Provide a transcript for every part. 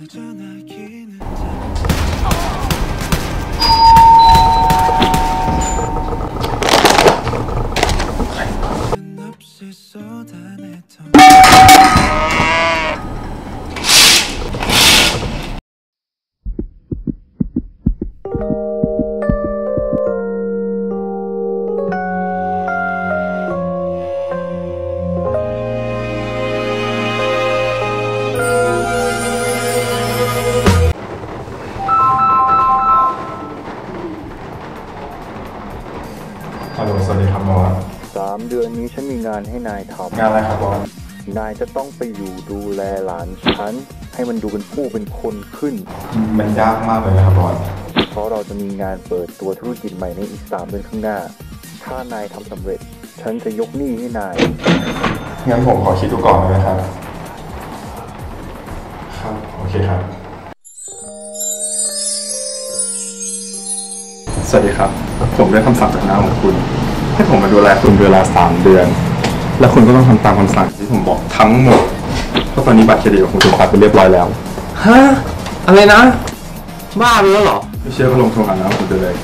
ฮัลโหลสวัสดีครับบอส 3 เดือนนี้ฉันมีงานให้นายทำงานอะไรครับบอสนายจะต้องไปอยู่ดูแลหลานฉันให้มันดูเป็นผู้เป็นคนขึ้นมันยากมากเลยนะครับบอสเพราะเราจะมีงานเปิดตัวธุรกิจใหม่ในอีก3 เดือนข้างหน้าถ้านายทำสำเร็จฉันจะยกหนี้ให้นายงั้นผมขอคิดดูก่อนได้ไหมครับครับโอเคครับสวัสดีครับผมได้คำสั่งจากน้าของคุณให้ผมมาดูแลคุณเวลา3 เดือนและคุณก็ต้องทำตามคำสั่งที่ผมบอกทั้งหมดเพราะตอนนี้บัตรเครดิตของคุณถูกตัดไปเรียบร้อยแล้วฮะอะไรนะบ้าไปแล้วเหรอไม่เชื่อก็ลงโทรหาน้าของคุณไปเลย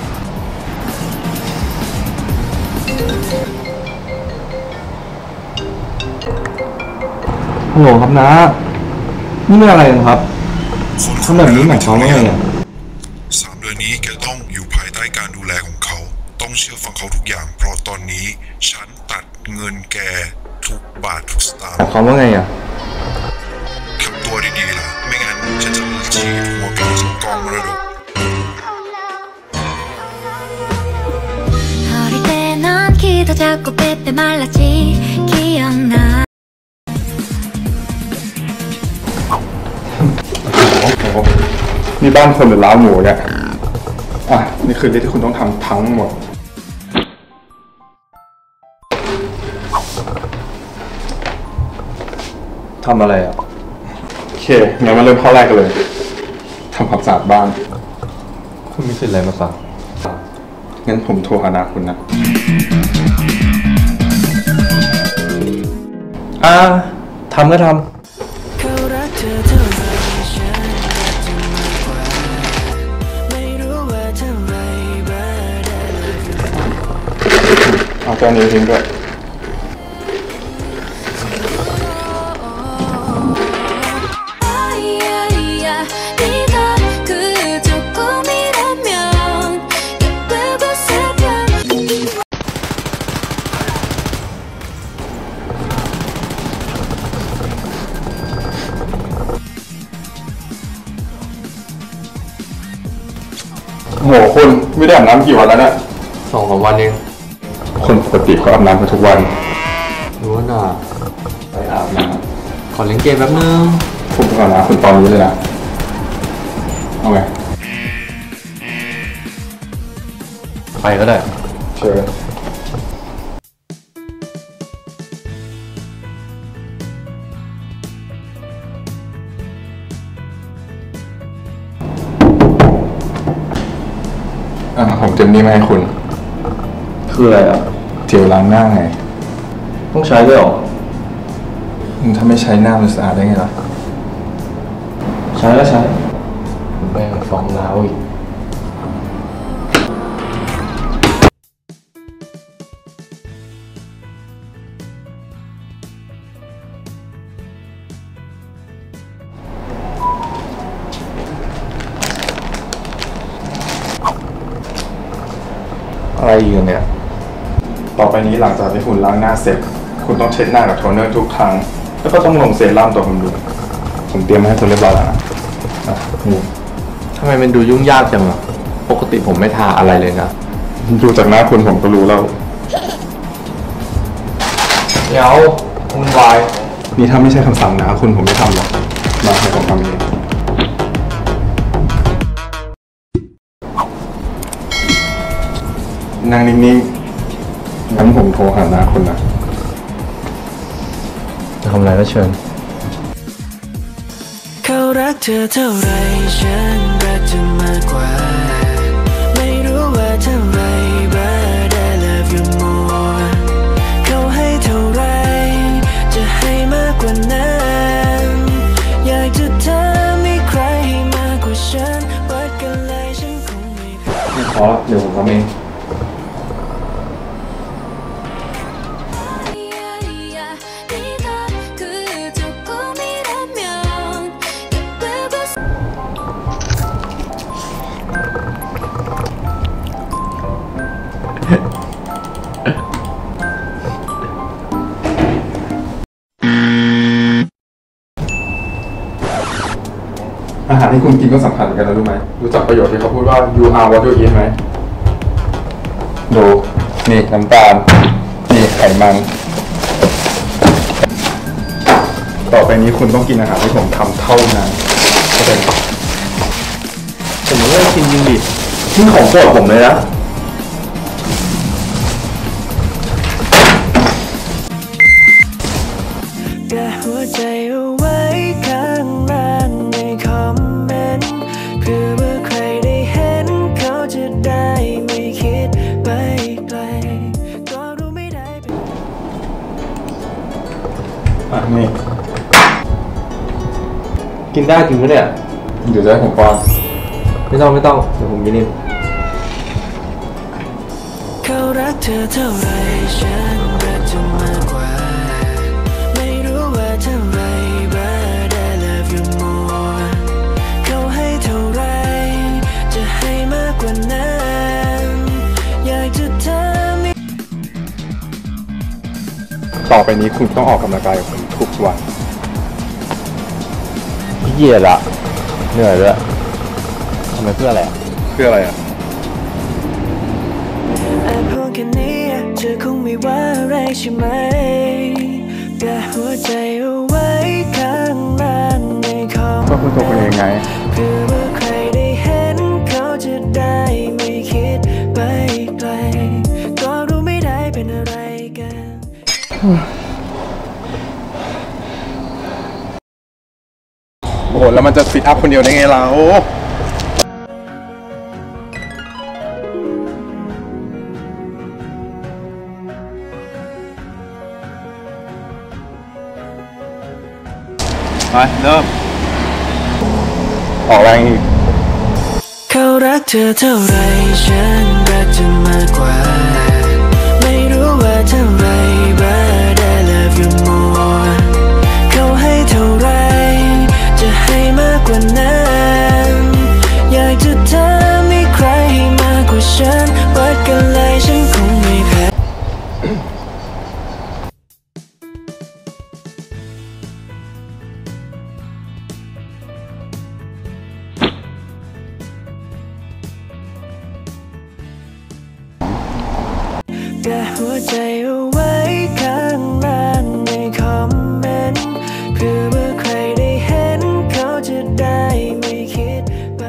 ฮัลโหลครับนะนี่ไม่อะไรกันครับทำแบบนี้หมายความว่าไงอ่ะ 3 เดือนนี้แกต้องอยู่ภายใต้การดูแลของเขาต้องเชื่อฟังเขาทุกอย่างเพราะตอนนี้ฉันตัดเงินแกทุกบาททุกสตางค์หมายความว่าไงอ่ะทำตัวดีๆล่ะไม่งั้นฉันจะมาฉีดหัวแกจากกองมรดกนี่บ้านคนหรือล้าวหมูเนี่ยนี่คือเรื่องที่คุณต้องทำทั้งหมดทำอะไรอ่ะโอเคงั้นมาเริ่มข้อแรกกันเลยทำความสะอาดบ้านคุณมีสิทธิ์อะไรมาสั่งงั้นผมโทรหานาคุณนะทำก็ทำเอาจานนี้ทิ้งด้วยโหคุณไม่ได้อาบน้ำกี่วันแล้วเนี่ย 2-3 วันเองคนปกติเขาอาบน้ำกันทุกวันรู้น่ะไปอาบน้ำขอเล่นเกมแป๊บนึงคุณไปอาบน้ำคุณตอนนี้เลยนะเอาไงไปก็ได้เชิญผมเตรียมนี่มาให้คุณคืออะไรอ่ะเจลล้างหน้าไงต้องใช้ด้วยหรอถ้าไม่ใช้หน้ามันสะอาดได้ไงล่ะใช้แล้วใช้แม่งฟ้องร้าวอีกอะไรอีกเนี่ยต่อไปนี้หลังจากที่คุณล้างหน้าเสร็จคุณต้องเช็ดหน้ากับโทนเนอร์ทุกครั้งแล้วก็ต้องลงเซรั่มตัวบำรุงผมเตรียมมาให้คุณเรียบร้อยแล้วนะนี่ทำไมมันดูยุ่งยากจังอ่ะปกติผมไม่ทาอะไรเลยนะดูจากหน้าคุณผมก็รู้แล้วเดี๋ยวคุณวายนี่ถ้าไม่ใช่คำสั่งนะคุณผมไม่ทำหรอกมาให้ผมทำเองนั่งนิ่งๆงั้นผมโทรหาน้าคุณนะจะทำอะไรก็เชิญเขารักเธอเท่าไรฉันรักเธอมากกว่าไม่รู้ว่าเท่าไร but I love you more เขาให้เท่าไรจะให้มากกว่านั้นอยากจะทำให้ใครพอละเดี๋ยวผมทำเองอาหารที่คุณกินก็สำคัญเหมือนกันนะรู้ไหมรู้จักประโยชน์ที่เขาพูดว่า you are what you eat ไหมดูนี่น้ำตาลนี่ไขมันต่อไปนี้คุณต้องกินอาหารที่ผมทำเท่านั้นเข้าใจไหมผมเลิกกินจริงดินี่ของโปรดผมเลยนะแปะหัวใจเอาไว้ข้างล่างในคอมเมนต์เพื่อว่าใครได้เห็นเขาจะได้ไม่คิดไปไกลก็รู้ไม่ได้นี่กินได้จริงไหมเนี่ยเดี๋ยวจะให้ผมป้อนไม่ต้องเดี๋ยวผมกินเองเขารักเธอเท่าไรฉันรักเธอมากกว่าไม่รู้ว่าเท่าไร but I love you more เขาให้เท่าไรจะให้มากกว่านั้นอยากจะทำต่อไปนี้คุณต้องออกกำลังกายกับผมทุกวันพี่เกียจละเหนื่อยด้วยทำไมเพื่ออะไรเพื่ออะไรพูดแค่นี้เธอคงไม่ว่าอะไรใช่ไหมแปะหัวใจเอาไว้ข้างล่างในคอมก็คุณตัวคุณเองไงเพื่อว่าใครได้เห็นเขาจะได้ไม่คิดไปไกลก็รู้ไม่ได้เป็นอะไรกันโอ้โหแล้วมันจะฟิตอัพคนเดียวได้ไงเราไปเริ่มออกแรงอีกเขารักเธอเท่าไรฉันรักเธอมากกว่าไม่รู้ว่าเท่าไร but I love you more เขาให้เท่าไรจะให้มากกว่านั้นอยากจะทำให้ใครให้มากกว่าฉันวัดกันเลยฉันคงไม่แพ้แปะหัวใจเอาไว้ข้างล่างในคอมเมนต์เพื่อว่าใครได้เห็นเขาจะได้ไม่คิดไป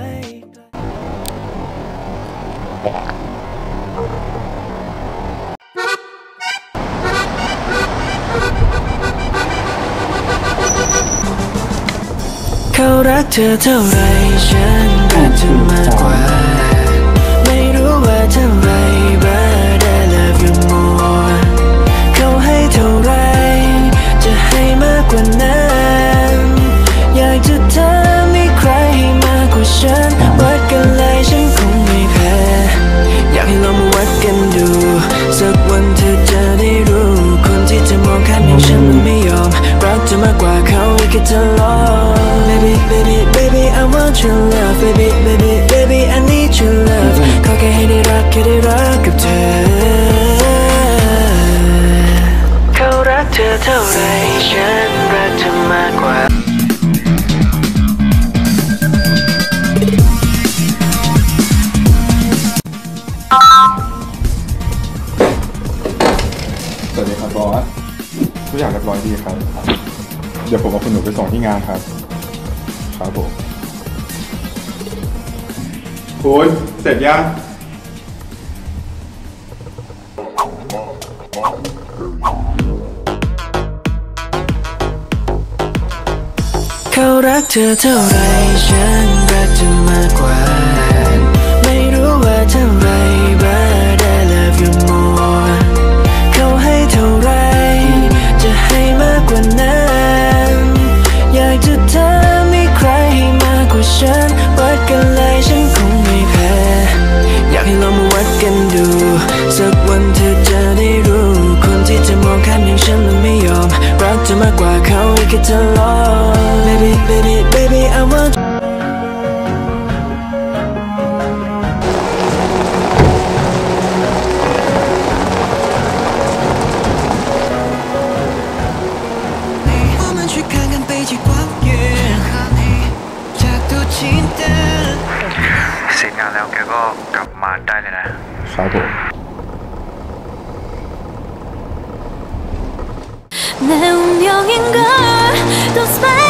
เขารักเธอเท่าไรฉันรักเธอมากกว่าไม่รู้ว่าเท่าไร but I love you more เขาให้เท่าไรจะให้มากกว่านั้นอยากจะทำให้ใครให้มากกว่าฉันวัดกันเลยฉันคงไม่แพ้อยากให้ลองมาวัดกันดูสักวันเธอจะได้รู้คนที่จะมองข้ามอย่างฉันไม่ยอมรักเธอมากกว่าเขาอีกแค่เธอลอง baby baby baby I want your love baby baby baby I need your love ขอแค่ให้ได้รักกับเธอเขารักเธอเท่าไรฉันรักเธอมากกว่าสวัสดีครับบอสทุกอย่างเรียบร้อยดีครับเดี๋ยวผมเอาคุณหนูไปส่งที่งานครับครับผมคุณเสร็จยังเขารักเธอเท่าไรฉันรักเธอมากกว่าไม่รู้ว่าเท่าไร but I love you more เขาให้เท่าไรจะให้มากกว่านั้นอยากจะทำให้ใครให้มากกว่าฉันวัดกันเลยฉันคงไม่แพ้อยากให้ลอง alone. Baby, baby, baby, I want you. เสร็จงานแล้วแกก็กลับมาได้เลยนะครับผม 내 운명인가 또